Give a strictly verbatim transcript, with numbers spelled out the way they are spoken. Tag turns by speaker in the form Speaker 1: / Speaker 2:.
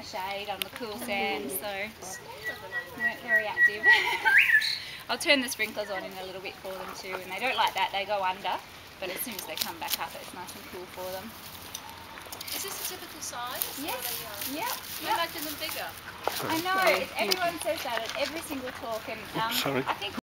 Speaker 1: the shade, on the cool sand, so we weren't very active. I'll turn the sprinklers on in a little bit for them too, and they don't like that, they go under, but as soon as they come back up it's nice and cool for them.
Speaker 2: Is this a typical size?
Speaker 1: Yes.
Speaker 2: Or
Speaker 1: Yep.
Speaker 2: I
Speaker 1: Yep.
Speaker 2: imagine them bigger.
Speaker 1: I know, it's, everyone says that at every single talk, and um,
Speaker 3: Sorry.
Speaker 1: I think